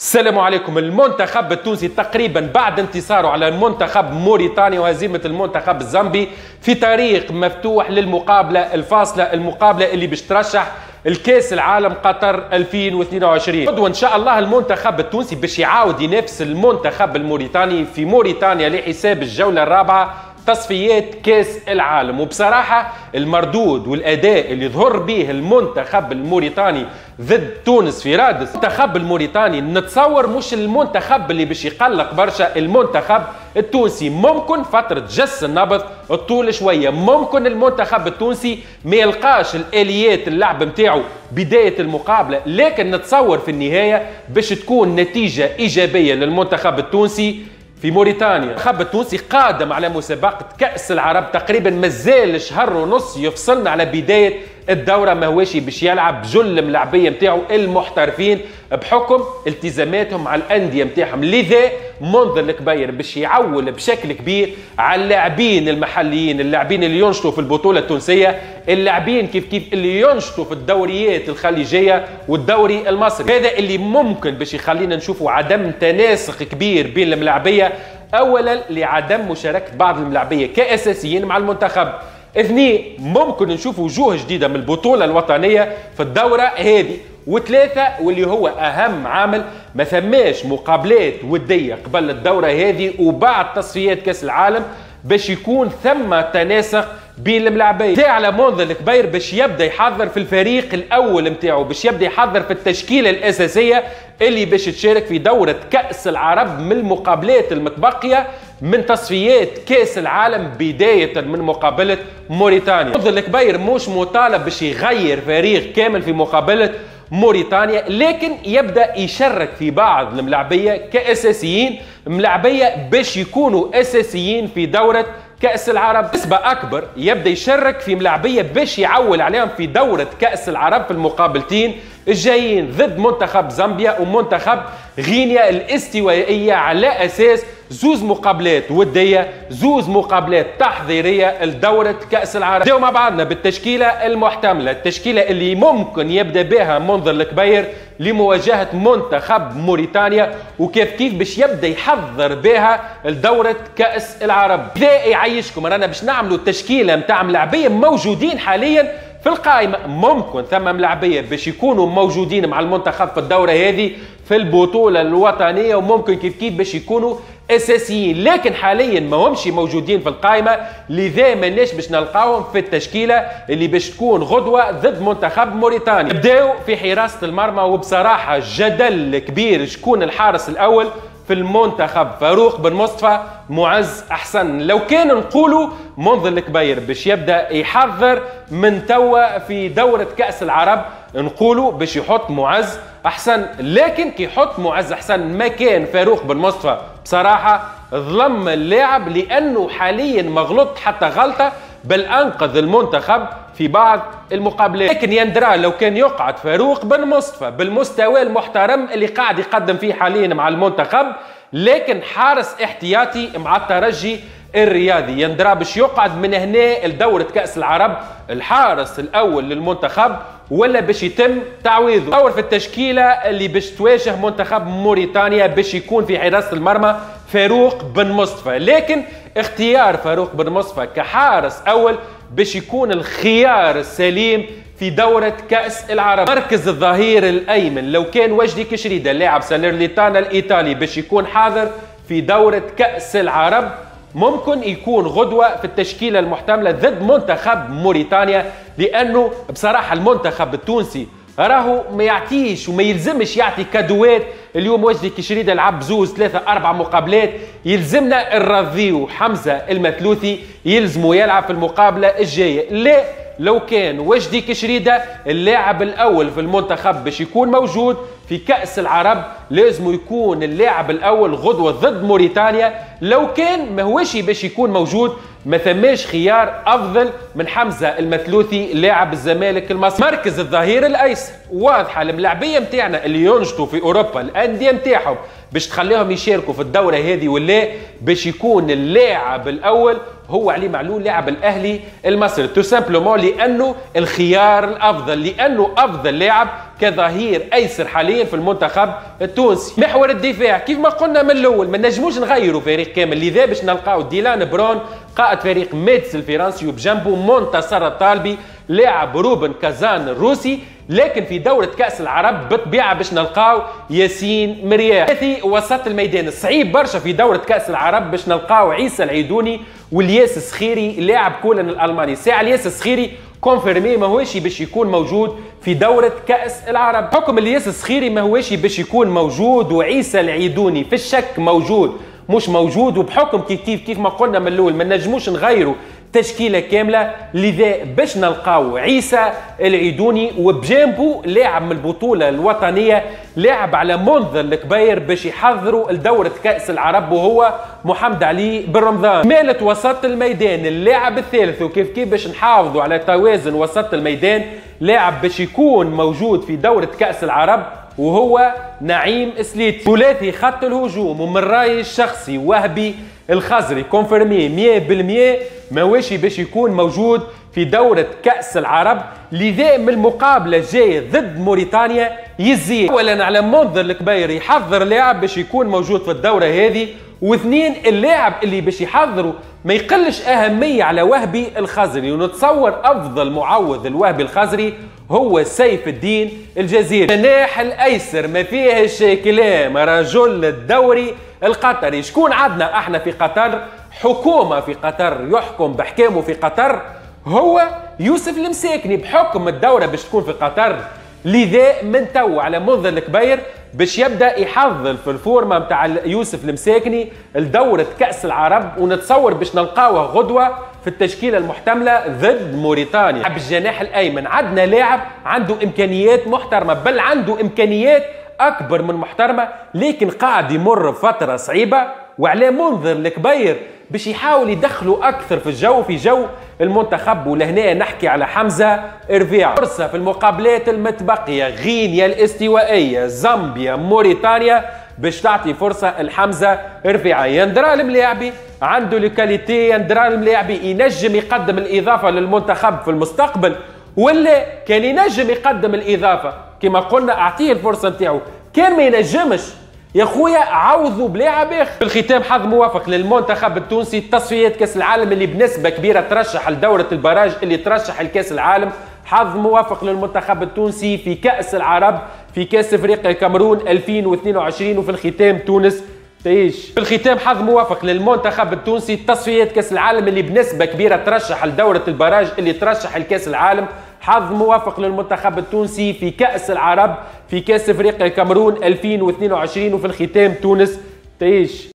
السلام عليكم. المنتخب التونسي تقريبا بعد انتصاره على المنتخب موريتانيا وهزيمة المنتخب الزامبي في طريق مفتوح للمقابلة الفاصلة، المقابلة اللي باش ترشح الكاس العالم قطر 2022. غدوة ان شاء الله المنتخب التونسي باش يعاود ينافس المنتخب الموريتاني في موريتانيا لحساب الجولة الرابعة تصفيات كاس العالم. وبصراحة المردود والأداء اللي ظهر به المنتخب الموريتاني ضد تونس في رادس، المنتخب الموريتاني نتصور مش المنتخب اللي باش يقلق برشا. المنتخب التونسي ممكن فترة جس النبض الطول شوية، ممكن المنتخب التونسي ما يلقاش الآليات اللعب متاعو بداية المقابلة، لكن نتصور في النهاية باش تكون نتيجة إيجابية للمنتخب التونسي في موريتانيا. المنتخب التونسي قادم على مسابقة كأس العرب، تقريبا مازال شهر ونص يفصلنا على بداية الدورة، ماهوش باش يلعب جل ملاعبية متاعو المحترفين بحكم التزاماتهم مع الأندية متاعهم. لذا منذر الكبير باش يعول بشكل كبير على اللاعبين المحليين، اللاعبين اللي ينشطوا في البطولة التونسية، اللاعبين كيف اللي ينشطوا في الدوريات الخليجية والدوري المصري. هذا اللي ممكن باش يخلينا نشوفوا عدم تناسق كبير بين الملاعبية، أولا لعدم مشاركة بعض الملاعبية كأساسيين مع المنتخب، اثنين ممكن نشوف وجوه جديدة من البطولة الوطنية في الدورة هذه، وثلاثة واللي هو أهم عامل ما ثماش مقابلات ودية قبل الدورة هذه وبعد تصفيات كأس العالم باش يكون ثم تناسق بين الملاعبين. تاع على منذر الكبير باش يبدا يحضر في الفريق الأول متاعو، باش يبدا يحضر في التشكيلة الأساسية اللي باش تشارك في دورة كأس العرب من المقابلات المتبقية من تصفيات كاس العالم بداية من مقابلة موريتانيا. منذر الكبير مش مطالب باش يغير فريق كامل في مقابلة موريتانيا، لكن يبدأ يشارك في بعض الملاعبية كأساسيين، ملاعبية باش يكونوا أساسيين في دورة كأس العرب. نسبة أكبر يبدأ يشارك في ملاعبية باش يعول عليهم في دورة كأس العرب في المقابلتين الجايين ضد منتخب زامبيا ومنتخب غينيا الاستوائية، على أساس زوز مقابلات ودية، زوز مقابلات تحضيرية لدورة كأس العرب. نبداو مع بعضنا بالتشكيلة المحتملة، التشكيلة اللي ممكن يبدأ بها منذر الكبير لمواجهة منتخب موريتانيا، وكيف باش يبدأ يحضر بها لدورة كأس العرب. لا يعيشكم رانا باش نعملوا التشكيلة متاع ملاعبية موجودين حاليا في القائمة، ممكن ثم ملاعبية باش يكونوا موجودين مع المنتخب في الدورة هذه في البطولة الوطنية، وممكن كيف باش يكونوا أساسيين، لكن حاليا ما همش موجودين في القائمة، لذا ماناش باش نلقاهم في التشكيلة اللي باش تكون غدوة ضد منتخب موريتانيا. نبداو في حراسة المرمى، وبصراحة جدل كبير شكون الحارس الأول في المنتخب، فاروق بن مصطفى، معز أحسن. لو كان نقولوا منذر الكبير باش يبدأ يحضر من توا في دورة كأس العرب نقولوا باش يحط معز أحسن، لكن كي يحط معز أحسن مكان فاروق بن مصطفى بصراحة ظلم اللاعب، لأنه حاليا ما غلط حتى غلطة بل أنقذ المنتخب في بعض المقابلات. لكن يندرى لو كان يقعد فاروق بن مصطفى بالمستوى المحترم اللي قاعد يقدم فيه حاليا مع المنتخب، لكن حارس احتياطي مع الترجي الرياضي، يندرى باش يقعد من هنا لدورة كأس العرب الحارس الأول للمنتخب ولا باش يتم تعويضه. دور في التشكيلة اللي باش تواجه منتخب موريتانيا باش يكون في حراسة المرمى فاروق بن مصطفى، لكن اختيار فاروق بن مصطفى كحارس أول باش يكون الخيار السليم في دورة كأس العرب. مركز الظهير الأيمن لو كان وجدي كشريدة لاعب ساليرنيتانا الإيطالي باش يكون حاضر في دورة كأس العرب، ممكن يكون غدوة في التشكيلة المحتملة ضد منتخب موريتانيا، لأنه بصراحة المنتخب التونسي راهو ما يعطيش وما يلزمش يعطي كادوات. اليوم وجدي كشريدة لعب زوز 3-4 مقابلات، يلزمنا الرضيو حمزة المثلوثي يلزمه يلعب في المقابلة الجاية. لا، لو كان وجدي كشريدة اللاعب الأول في المنتخب باش يكون موجود في كأس العرب لازم يكون اللاعب الأول غدوة ضد موريتانيا، لو كان ما هوش باش يكون موجود ما ثماش خيار أفضل من حمزة المثلوثي لاعب الزمالك المصري. مركز الظهير الأيسر واضحة، الملاعبية متاعنا اللي ينشطوا في أوروبا الأندية متاعهم باش تخليهم يشاركوا في الدورة هذه ولا باش يكون اللاعب الأول هو علي معلول لاعب الأهلي المصري، تو سامبلومون لأنه الخيار الأفضل، لأنه أفضل لاعب كظهير ايسر حاليا في المنتخب التونسي. محور الدفاع كيف ما قلنا من الاول ما نجموش نغيروا فريق كامل، لذا باش نلقاو ديلان برون قائد فريق ميتس الفرنسي وبجنبه منتصر الطالبي لاعب روبن كازان الروسي. لكن في دورة كأس العرب بالطبيعة باش نلقاو ياسين مرياح. ثلاثي وسط الميدان الصعيب برشا في دورة كأس العرب باش نلقاو عيسى العيدوني والياس السخيري لاعب كولن الألماني. ساعة الياس السخيري كونفيرمي ماهوش باش يكون موجود في دورة كأس العرب. حكم الياس السخيري ماهوش باش يكون موجود، وعيسى العيدوني في الشك موجود مش موجود، وبحكم كيف ما قلنا من الاول ما نجموش نغيروا تشكيله كامله، لذا باش نلقاو عيسى العيدوني وبجانبه لاعب من البطوله الوطنيه لاعب على منذر الكبير باش يحضروا لدوره كاس العرب وهو محمد علي بن رمضان. مالت وسط الميدان اللاعب الثالث وكيف باش نحافظوا على توازن وسط الميدان، لاعب باش يكون موجود في دوره كاس العرب وهو نعيم سليتي. ثلاثي خط الهجوم ومن رايي الشخصي وهبي الخزري كونفيرمي 100% ماويش باش يكون موجود في دورة كأس العرب، لذا من المقابلة جاية ضد موريتانيا يزيد اولا على منظر الكبير يحضر لاعب باش يكون موجود في الدورة هذه، واثنين اللاعب اللي باش يحضروا ما يقلش أهمية على وهبي الخزري، ونتصور أفضل معوض الوهبي الخزري هو سيف الدين الجزيري. جناح الأيسر ما فيهش كلام، رجل الدوري القطري. شكون عندنا احنا في قطر؟ حكومة في قطر يحكم بحكامه في قطر هو يوسف المساكني. بحكم الدورة باش تكون في قطر، لذا من تو على منذر الكبير باش يبدا يحضر في الفورمه نتاع يوسف المساكني لدوره كاس العرب، ونتصور باش نلقاوه غدوه في التشكيله المحتمله ضد موريتانيا. بالجناح الايمن عندنا لاعب عنده امكانيات محترمه، بل عنده امكانيات اكبر من محترمه، لكن قاعد يمر بفتره صعيبه، وعلى منذر الكبير باش يحاول يدخلوا اكثر في جو المنتخب. ولهنا نحكي على حمزه رفيع. فرصه في المقابلات المتبقيه غينيا الاستوائيه زامبيا موريتانيا باش تعطي فرصه لحمزه رفيع. يندرى الملاعبي عنده الكاليتي، يندرى الملاعبي ينجم يقدم الاضافه للمنتخب في المستقبل، ولا كان ينجم يقدم الاضافه كما قلنا اعطيه الفرصه نتاعو. كان ما ينجمش يا خويا عوضوا بلاعب اخر. في الختام حظ موافق للمنتخب التونسي تصفيات كاس العالم اللي بنسبه كبيره ترشح لدوره البراج اللي ترشح لكاس العالم. حظ موافق للمنتخب التونسي في كاس العرب في كاس افريقيا الكاميرون 2022، وفي الختام تونس تعيش. في الختام حظ موافق للمنتخب التونسي تصفيات كاس العالم اللي بنسبه كبيره ترشح لدوره البراج اللي ترشح لكاس العالم. حظ موافق للمنتخب التونسي في كأس العرب في كأس افريقيا الكاميرون 2022، وفي الختام تونس تعيش.